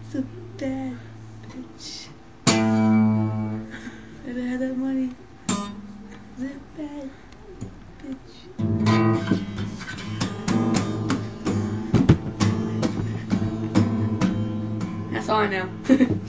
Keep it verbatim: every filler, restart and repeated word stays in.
The bad bitch. If I had that money, the bad bitch. That's all I know.